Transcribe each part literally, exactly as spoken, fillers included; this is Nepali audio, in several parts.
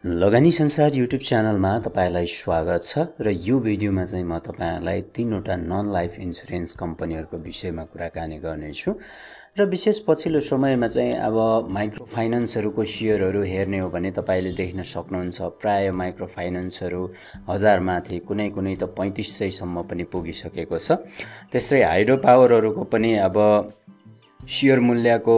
लगानी संसार युट्युब च्यानलमा तपाईलाई स्वागत छ र यो भिडियोमा चाहिँ म तपाईलाई तीनवटा नन लाइफ इन्स्योरेन्स कम्पनीहरुको विषयमा कुराकानी गर्नेछु र विशेष पछिल्लो समयमा चाहिँ अब माइक्रो फाइनान्सहरुको शेयरहरु हेर्ने हो भने तपाईले देख्न सक्नुहुन्छ प्राय माइक्रो फाइनान्सहरु हजार माथि कुनै कुनै त पैंतीस सय सम्म पनि पुगिसकेको छ। त्यसै हाइड्रो पावरहरुको पनि अब शेयर मूल्यको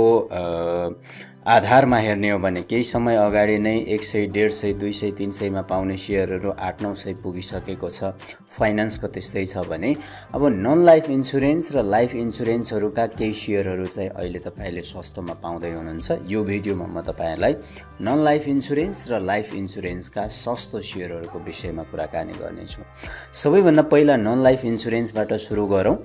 आधारमा हेर्ने हो भने केही समय अगाडि नै एक सय, डेढ़ सय, दुई सय, तीन सय मा पाउने शेयरहरु आठ नौ सय पुगिसकेको छ। फाइनान्सको त्यस्तै छ भने अब नन लाइफ इन्स्योरेन्स र लाइफ इन्स्योरेन्सहरुका केही शेयरहरु चाहिँ अहिले तपाईले सस्तोमा पाउँदै हुनुहुन्छ। यो भिडियोमा म तपाईलाई नन लाइफ इन्स्योरेन्स र लाइफ इन्स्योरेन्सका सस्तो शेयरहरुको विषयमा कुराकानी गर्नेछु। सबैभन्दा पहिला नन लाइफ इन्स्योरेन्सबाट सुरु गरौँ।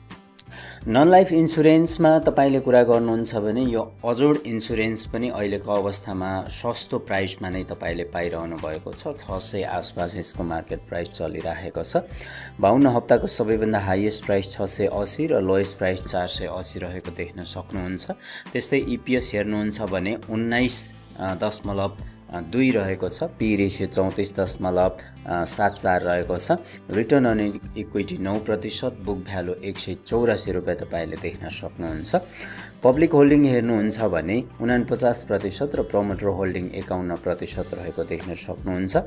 नन लाइफ इन्स्योरेन्समा तपाईले कुरा गर्नुहुन्छ भने यो अजोड इन्स्योरेन्स पनि अहिलेको अवस्थामा सस्तो प्राइसमा नै तपाईले पाइरहनु भएको छ। छ सय आसपास यसको मार्केट प्राइस चलिरहेको छ। बाउन्न हप्ताको सबैभन्दा हाईएस्ट प्राइस छ सय अस्सी र लोएस्ट प्राइस चार सय अस्सी रहेको देख्न सक्नुहुन्छ। त्यस्तै ईपीएस हेर्नुहुन्छ भने उन्नाइस दशमलव दुई रहेको छ। पी रेशियो चौंतीस दशमलव सात चार रहेको छ। रिटर्न अन इक्विटी नौ प्रतिशत, बुक भ्यालु एक सय चौरासी रुपैयाँ तपाईले देख्न सक्नुहुन्छ। पब्लिक होल्डिङ हेर्नुहुन्छ भने उनपचास प्रतिशत र प्रमोटर होल्डिङ एकाउन्न प्रतिशत रहेको देख्न सक्नुहुन्छ।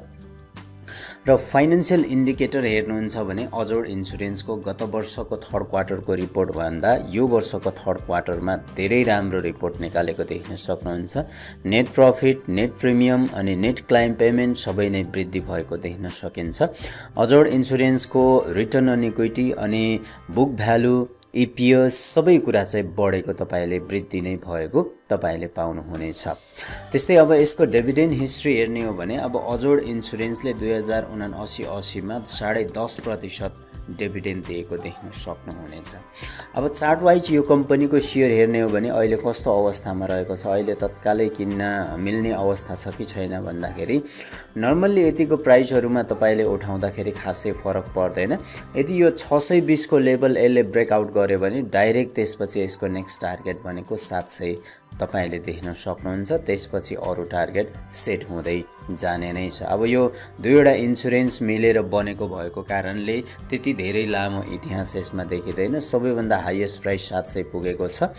र फाइनान्शियल इन्डिकेटर हेर्नुहुन्छ भने अजोड इन्स्योरेन्सको गत वर्षको थर्ड क्वार्टरको रिपोर्ट भन्दा यो वर्षको थर्ड क्वार्टरमा धेरै राम्रो रिपोर्ट निकालेको देख्न सक्नुहुन्छ। नेट प्रॉफिट, नेट प्रिमियम अनि नेट क्लेम पेमेन्ट सबै नै वृद्धि भएको देख्न सकिन्छ। अजोड इन्स्योरेन्सको रिटर्न अन इक्विटी अनि बुक भ्यालु, ईपीएस सबै कुरा चाहिँ बढेको तपाईले वृद्धि नै भएको तपाईले पाउनु हुनेछ। त्यस्तै अब यसको डिभिडेन्ड हिस्ट्री हेर्ने हो भने अब अजोड इन्स्योरेन्सले दुई हजार उनासी अस्सी मा साढे दस प्रतिशत डिभिडेन्ड दिएको देख्न सक्नुहुनेछ। अब चार्ट वाइज यो कम्पनीको शेयर हेर्ने हो भने अहिले कस्तो अवस्थामा रहेको छ, अहिले तत्कालै किन्न मिल्ने अवस्था छ कि छैन भन्दाखेरि नर्मल्ली यतिको प्राइसहरुमा तपाईले उठाउँदाखेरि खासै फरक पर्दैन। यदि यो छ सय बीस को लेभल यसले ब्रेकआउट गर्यो भने डाइरेक्ट त्यसपछि यसको नेक्स्ट टार्गेट भनेको सात सय तपाईले देख्न सक्नुहुन्छ। त्यसपछि अरु टार्गेट सेट हुँदै जाने नै छ। अब यो दुईवटा इन्स्योरेन्स मिलेर बनेको भएको कारणले त्यति धेरै लामो इतिहास यसमा देखिदैन। सबैभन्दा हाईएस्ट प्राइस सात सय पुगेको छ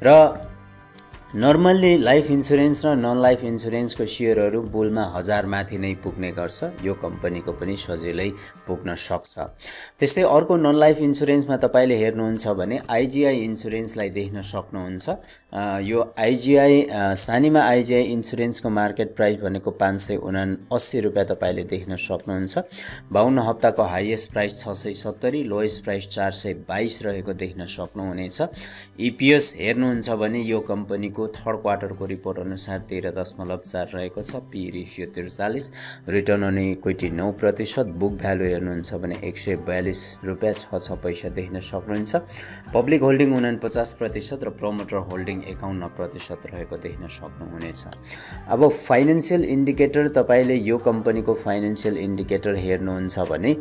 र नर्मल्ली लाइफ इन्स्योरेन्स र नन लाइफ इन्स्योरेन्सको शेयरहरु बुलमा हजार माथि नै पुग्ने गर्छ। यो कम्पनीको पनि सजिलै पुग्न सक्छ। त्यस्तै अर्को नन लाइफ इन्स्योरेन्समा तपाईले हेर्नुहुन्छ भने आईजीआई इन्स्योरेन्सलाई देख्न सक्नुहुन्छ। यो आईजीआई सानीमा आईजीआई इन्स्योरेन्सको मार्केट प्राइस भनेको पाँच सय उनासी रुपैयाँ तपाईले देख्न सक्नुहुन्छ। बाउन्न हप्ताको हाईएस्ट प्राइस छ सय सत्तरी, लोएस्ट प्राइस चार सय बाइस रहेको देख्न सक्नुहुनेछ। ईपीएस हेर्नुहुन्छ भने यो कम्पनीको थर्ड क्वार्टरको रिपोर्ट अनुसार तेह्र दशमलव चार रहेको छ। पी रेशियो त्रिचालीस, रिटर्न अन इक्विटी नौ प्रतिशत, बुक भ्यालु हेर्नुहुन्छ भने एक सय बयालीस रुपैयाँ छ छ पैसा देख्न सक्नुहुन्छ। पब्लिक होल्डिङ उनपचास प्रतिशत र प्रमोटर होल्डिङ एकाउन्न प्रतिशत रहेको देख्न सक्नुहुनेछ। अब फाइनान्शियल इन्डिकेटर तपाईले यो कम्पनीको फाइनान्शियल इन्डिकेटर हेर्नुहुन्छ भने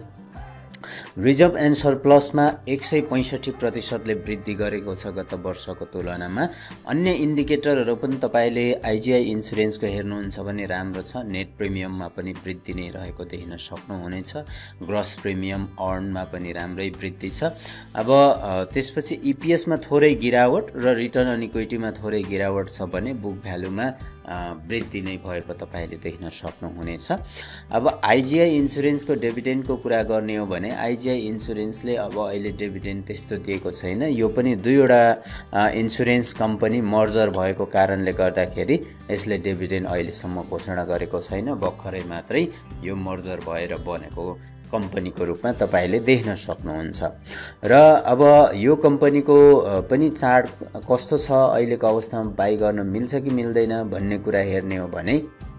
रिजर्भ एन्ड सरप्लसमा एक सय पैंसठी प्रतिशतले वृद्धि गरेको छ गत वर्षको तुलनामा। अन्य इन्डिकेटरहरु पनि तपाईले आईजीआई इन्स्योरेन्सको हेर्नुहुन्छ भने राम्रो छ। नेट प्रिमियममा पनि वृद्धि नै रहेको देख्न सक्नुहुनेछ। ग्रस प्रिमियम अर्नमा पनि राम्रै वृद्धि छ। अब त्यसपछि ईपीएसमा थोरै गिरावट र रिटर्न अन इक्विटीमा थोरै गिरावट छ भने बुक भ्यालुमा वृद्धि नै भएको तपाईले देख्न सक्नुहुनेछ। अब आईजीआई इन्स्योरेन्सको डिभिडेन्डको कुरा गर्ने हो भने आईजीआई इन्स्योरेन्सले अब अहिले डिभिडेन्ड त्यस्तो दिएको छैन। यो पनि दुईवटा इन्स्योरेन्स कम्पनी मर्जर भएको कारणले गर्दाखेरि यसले डिभिडेन्ड अहिलेसम्म घोषणा गरेको छैन। भर्खरै मात्रै यो मर्जर भएर बनेको कम्पनीको रूपमा तपाईले देख्न सक्नुहुन्छ। र अब यो कम्पनीको पनि चार्ट कस्तो छ, अहिलेको अवस्थामा बाइ गर्न मिल्छ कि मिल्दैन भन्ने कुरा हेर्ने हो भने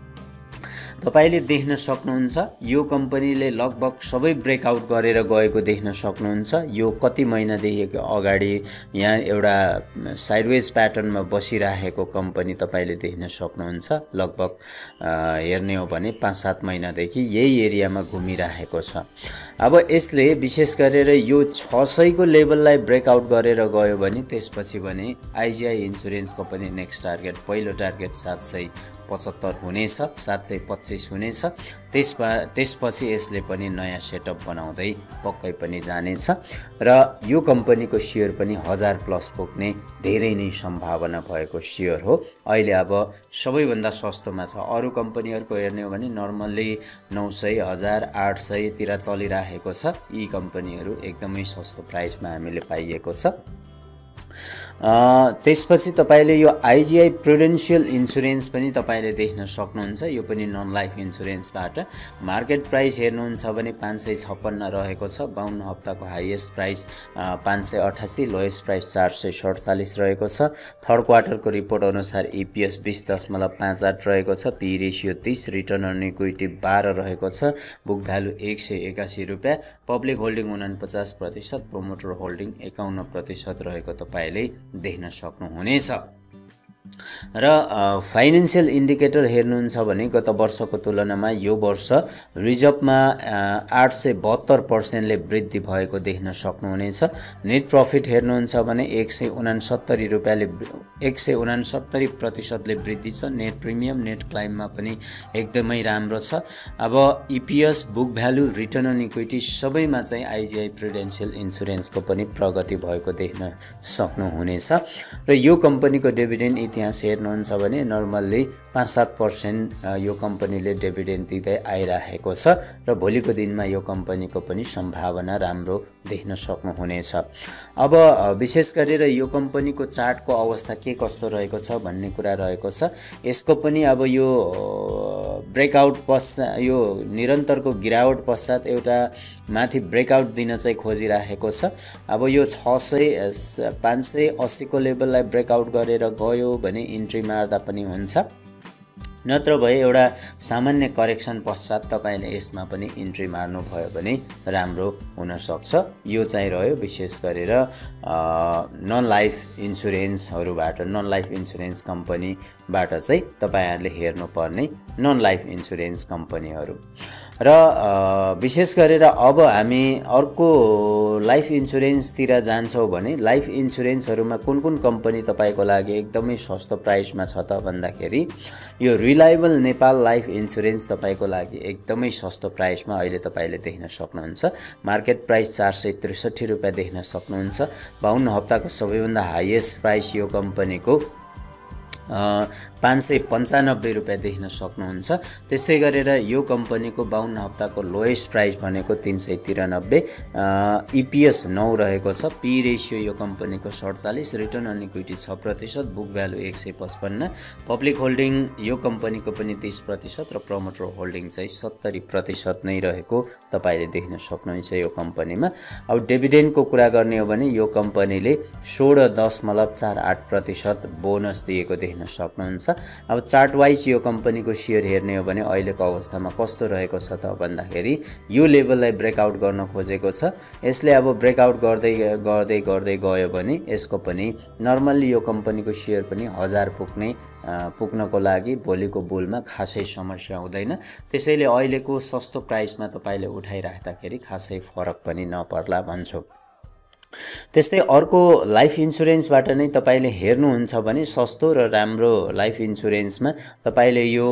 तपाईले देख्न सक्नुहुन्छ यो कम्पनीले लगभग सबै ब्रेकआउट गरेर गएको देख्न सक्नुहुन्छ। यो कति महिनादेखि अगाडि यहाँ एउटा साइडवेज प्याटर्नमा बसिरहेको कम्पनी तपाईले देख्न सक्नुहुन्छ। लगभग हेर्ने हो भने पाँच सात महिनादेखि यही एरियामा घुमिरहेको छ। अब यसले विशेष गरेर यो छ सय को लेभललाई ब्रेकआउट गरेर गयो भने त्यसपछि भने आईजीआई इन्स्योरेन्सको पनि नेक्स्ट टार्गेट पहिलो टार्गेट सात सय पचहत्तर हुनेछ, सात सय पच्चिस हुनेछ। त्यसपा त्यसपछि यसले पनि नयाँ सेटअप बनाउँदै पक्कै पनि जानेछ र यो कम्पनीको सेयर पनि हजार प्लस पुग्ने धेरै नै सम्भावना भएको सेयर हो। अहिले अब सबैभन्दा सस्तोमा छ। अरू कम्पनीहरूको हेर्ने हो भने नर्मल्ली नौ सय हजार आठ सयतिर चलिरहेको छ। यी कम्पनीहरू एकदमै सस्तो प्राइसमा हामीले पाइएको छ। त्यसपछि तपाईले यो आइजिआई प्रुडेन्शियल इन्सुरेन्स पनि तपाईले देख्न सक्नुहुन्छ। यो पनि नन लाइफ इन्सुरेन्सबाट मार्केट प्राइस हेर्नुहुन्छ भने पाँच सय छप्पन्न रहेको छ। बाहन्न हप्ताको हाइएस्ट प्राइस पाँच सय अठासी, लोएस्ट प्राइस चार सय सडचालिस रहेको छ। थर्ड क्वार्टरको रिपोर्ट अनुसार इपिएस बीस दशमलव पाँच आठ रहेको छ। पी रेसियो तीस, रिटर्न अन इक्विटी बाह्र रहेको छ। बुक भ्यालु एक सय एकासी रुपियाँ, पब्लिक होल्डिङ उनपचास प्रतिशत, प्रोमोटर होल्डिङ एकाउन्न प्रतिशत रहेको तपाईले देख्न सक्नुहुनेछ। र फाइनेन्शियल इन्डिकेटर हेर्नुहुन्छ भने गत वर्षको तुलनामा यो वर्ष रिजर्भमा आठ सय बहत्तर पर्सेन्टले वृद्धि भएको देख्न सक्नुहुनेछ। नेट प्रफिट हेर्नुहुन्छ भने एक सय उनासत्तरी रुपियाँले एक सय उनासत्तरी प्रतिशतले वृद्धि छ। नेट प्रिमियम, नेट क्लाइममा पनि एकदमै राम्रो छ। अब EPS, book value, return on equity सबैमा चाहिँ आइजिआई प्रुडेन्शियल इन्सुरेन्सको पनि प्रगति भएको देख्न सक्नुहुनेछ। र यो कम्पनीको डिभिडेन्ड इतिहास हेर्नुहुन्छ भने नर्मल्ली पाँच सात पर्सेन्ट यो कम्पनीले डिभिडेन्ड दिँदै आइरहेको छ र भोलिको दिनमा यो कम्पनीको पनि सम्भावना राम्रो देख्न सक्नुहुनेछ। अब विशेष गरेर यो कम्पनीको चार्टको अवस्था के कस्तो रहेको छ भन्ने कुरा रहेको छ। यसको पनि अब यो ब्रेकआउट पश्चात, यो निरन्तरको गिरावट पश्चात एउटा माथि ब्रेकआउट दिन चाहिँ खोजिरहेको छ। अब यो छ सय पाँच सय अस्सीको लेभललाई ब्रेकआउट गरेर गयो भने इन्ट्री मार्दा पनि हुन्छ, नत्र भए एउटा सामान्य करेक्सन पश्चात तपाईले यसमा पनि इन्ट्री मार्नु भयो भने राम्रो हुन सक्छ। यो चाहिँ रह्यो विशेष गरेर नन लाइफ इन्सुरेन्सहरुबाट, नन लाइफ इन्सुरेन्स कम्पनीबाट चाहिँ तपाईहरुले हेर्नुपर्ने नन लाइफ इन्सुरेन्स कम्पनीहरु। र विशेष गरेर अब हामी अर्को लाइफ इन्सुरेन्सतिर जान्छौं भने लाइफ इन्सुरेन्सहरुमा कुन कुन कम्पनी तपाईको लागि एकदमै सस्तो प्राइसमा छ त भन्दाखेरि यो रिलायबल नेपाल लाइफ इन्सुरेन्स तपाईको लागि एकदमै सस्तो प्राइसमा अहिले तपाईले देख्न सक्नुहुन्छ। मार्केट प्राइस चार सय त्रिसठी रुपियाँ देख्न सक्नुहुन्छ। बाहन्न हप्ताको सबैभन्दा हाईएस्ट प्राइस यो कम्पनीको पाँच सय पन्चानब्बे रुपियाँ देख्न सक्नुहुन्छ। त्यस्तै गरेर यो कम्पनीको बाहन्न हप्ताको लोएस्ट प्राइस भनेको तीन सय त्रियानब्बे, इपिएस नौ रहेको छ। पी रेसियो यो कम्पनीको सडचालिस, रिटर्न अन इक्विटी छ प्रतिशत, बुक भ्यालु एक सय पचपन्न, पब्लिक होल्डिङ यो कम्पनीको पनि तीस प्रतिशत र प्रमोटर होल्डिङ चाहिँ सत्तरी प्रतिशत नै रहेको तपाईले देख्न सक्नुहुन्छ यो कम्पनीमा। अब डिभिडेन्डको कुरा गर्ने हो भने यो कम्पनीले सोह्र दशमलव चार आठ प्रतिशत बोनस दिएको देख्न सक्नुहुन्छ। अब चार्ट वाइज यो कम्पनीको शेयर हेर्ने हो भने अहिलेको अवस्थामा कस्तो रहेको छ त भन्दाखेरि यो लेभललाई ब्रेकआउट गर्न खोजेको छ। यसले अब ब्रेकआउट गर्दै गर्दै गर्दै गयो भने यसको पनि नर्मल्ली यो कम्पनीको शेयर पनि हजार पुग्ने पुग्नको लागि भोलिको बुलमा खासै समस्या हुँदैन। त्यसैले अहिलेको सस्तो प्राइसमा तपाईले उठाइराख्दाखेरि खासै फरक पनि नपर्ला भन्छु। त्यस्तै अर्को लाइफ इन्सुरेन्सबाट नै तपाईले हेर्नुहुन्छ भने सस्तो र राम्रो लाइफ इन्सुरेन्समा तपाईले यो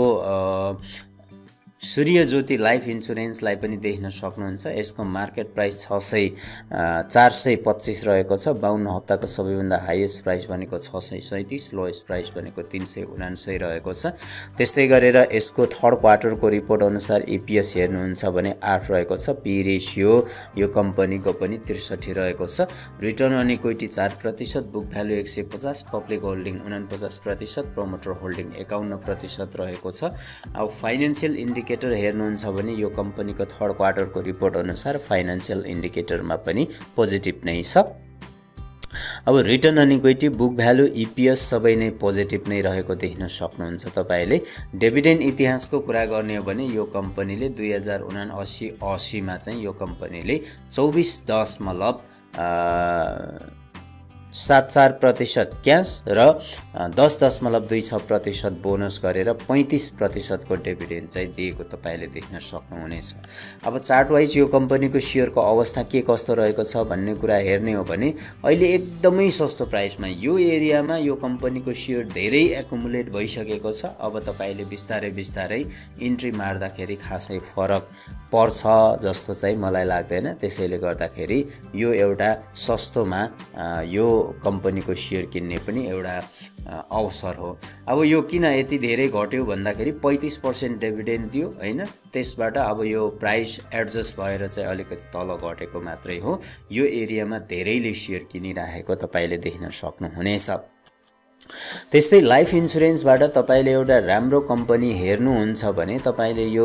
सूर्य ज्योति लाइफ इन्सुरेन्सलाई पनि देख्न सक्नुहुन्छ। यसको मार्केट प्राइस छ सय चार सय पच्चीस रहेको छ। बाहन्न हप्ताको सबैभन्दा हाईएस्ट प्राइस भनेको छ सय सैंतीस, लोएस्ट प्राइस भनेको तीन सय उनान्सय रहेको छ। त्यस्तै गरेर यसको थर्ड क्वार्टरको रिपोर्ट अनुसार इपिएस हेर्नुहुन्छ भने आठ रहेको छ। पी रेसियो यो कम्पनीको पनि त्रिसठी रहेको छ। रिटर्न अन इक्विटी चार प्रतिशत, बुक भ्यालु एक सय पचास, पब्लिक होल्डिङ उनपचास प्रतिशत, प्रोमोटर होल्डिङ एकाउन्न प्रतिशत रहेको छ। अब फाइनेन्शियल इन्डिकेटर हेर्नुहुन्छ भने यो कम्पनीको थर्ड क्वार्टरको रिपोर्ट अनुसार फाइनेन्शियल इन्डिकेटरमा पनि पोजिटिभ नै छ। अब return on equity, book value, EPS सबै नै पोजिटिभ नै रहेको देख्न सक्नुहुन्छ तपाईले। डिभिडेन्ड इतिहासको कुरा गर्ने हो भने यो कम्पनीले दुई हजार उनासी अस्सीमा चाहिँ यो कम्पनीले चौबिस दशमलव सात चार प्रतिशत क्यास र दस दशमलव दुई छ प्रतिशत बोनस गरेर पैँतिस प्रतिशतको डिभिडेन्ड चाहिँ दिएको तपाईँले देख्न सक्नुहुनेछ। अब चार्ट वाइज यो कम्पनीको सेयरको अवस्था के कस्तो रहेको छ भन्ने कुरा हेर्ने हो भने अहिले एकदमै सस्तो प्राइसमा यो एरियामा यो कम्पनीको सेयर धेरै एकुमुलेट भइसकेको छ। अब तपाईँले बिस्तारै बिस्तारै इन्ट्री मार्दाखेरि खासै फरक पर्छ जस्तो चाहिँ मलाई लाग्दैन। त्यसैले गर्दाखेरि यो एउटा सस्तोमा यो कम्पनीको सेयर किन्ने पनि एउटा अवसर हो। अब यो किन यति धेरै घट्यो भन्दाखेरि पैँतिस पर्सेन्ट डिभिडेन्ड दियो हैन, त्यसबाट अब यो प्राइस एडजस्ट भएर चाहिँ अलिकति तल घटेको मात्रै हो। यो एरियामा धेरैले सेयर किनिराखेको तपाईँले देख्न सक्नुहुनेछ। त्यस्तै लाइफ इन्सुरेन्सबाट तपाईँले एउटा राम्रो कम्पनी हेर्नुहुन्छ भने तपाईँले यो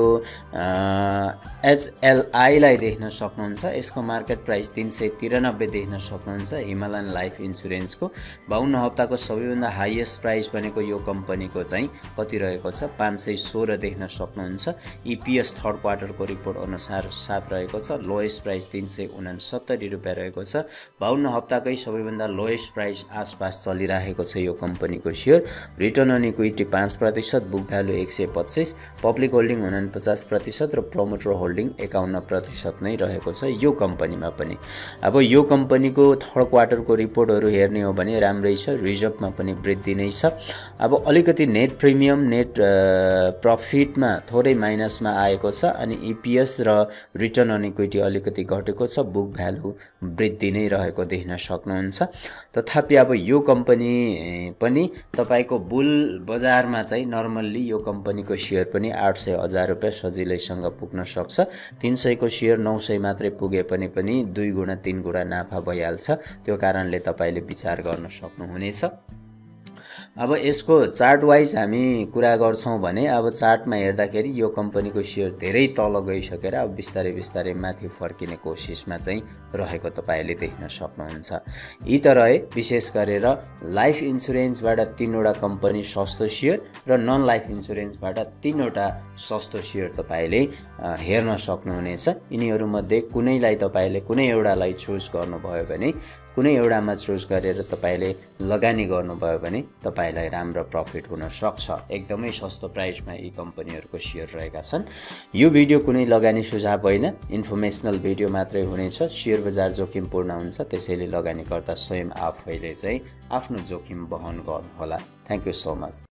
एचएलआईलाई देख्न सक्नुहुन्छ। यसको मार्केट प्राइस तीन सय तिरानब्बे देख्न सक्नुहुन्छ। हिमालयन लाइफ इन्सुरेन्सको बाहन्न हप्ताको सबैभन्दा हाइएस्ट प्राइस भनेको यो कम्पनीको चाहिँ कति रहेको छ, पाँच सय सोह्र देख्न सक्नुहुन्छ। इपिएस थर्ड क्वार्टरको रिपोर्ट अनुसार सात रहेको छ। लोएस्ट प्राइस तीन सय उनासत्तरी रुपियाँ रहेको छ। बाहन्न हप्ताकै सबैभन्दा लोएस्ट प्राइस आसपास चलिरहेको छ यो कम्पनीको सेयर। रिटर्न अन इक्विटी पाँच प्रतिशत, बुक भ्यालु एक सय पच्चिस, पब्लिक होल्डिङ उनपचास प्रतिशत र प्रमोटर होल्डिङ एकाउन्न प्रतिशत नै रहेको छ यो कम्पनीमा पनि। अब यो कम्पनीको थर्ड क्वार्टरको रिपोर्टहरू हेर्ने हो भने राम्रै छ, रिजर्भमा पनि वृद्धि नै छ। अब अलिकति नेट प्रिमियम नेट प्रफिटमा थोरै माइनसमा आएको छ अनि इपिएस र रिटर्न अन इक्विटी अलिकति घटेको छ। बुक भ्यालु वृद्धि नै रहेको देख्न सक्नुहुन्छ। तथापि अब यो कम्पनी पनि तपाईको बुल बजारमा चाहिँ नर्मल्ली यो कम्पनीको सेयर पनि आठ सय हजार रुपियाँ सजिलैसँग पुग्न सक्छ। तीन सय को सेयर नौ सय मात्रै पुगे पनि पनि दुई गुणा तीन गुणा नाफा भइहाल्छ। त्यो कारणले तपाईले विचार गर्न सक्नुहुनेछ। अब यसको चार्ट वाइज हामी कुरा गर्छौं भने अब चार्टमा हेर्दाखेरि यो कम्पनीको सेयर धेरै तल गइसकेर अब बिस्तारै बिस्तारै माथि फर्किने कोसिसमा चाहिँ रहेको तपाईले देख्न सक्नुहुन्छ। यी त रहे विशेष गरेर लाइफ इन्सुरेन्सबाट तीनवटा कम्पनी सस्तो सेयर र नन लाइफ इन्सुरेन्सबाट तीनवटा सस्तो सेयर तपाईले हेर्न सक्नुहुनेछ। यिनीहरू मध्ये कुनैलाई तपाईले कुनै एउटालाई चुज गर्नुभयो भने कुनै एउटामा चुज गरेर तपाईले लगानी गर्नुभयो भने तपाईलाई राम्रो प्रफिट हुन सक्छ। एकदमै सस्तो प्राइसमा यी कम्पनीहरुको शेयर रहेका छन्। यो भिडियो कुनै लगानी सुझाव होइन, इन्फर्मेशनल भिडियो मात्रै हुनेछ। शेयर बजार जोखिमपूर्ण हुन्छ, त्यसैले लगानीकर्ता स्वयं आफैले चाहिँ आफ्नो जोखिम वहन गर्नुहोला। Thank you so much.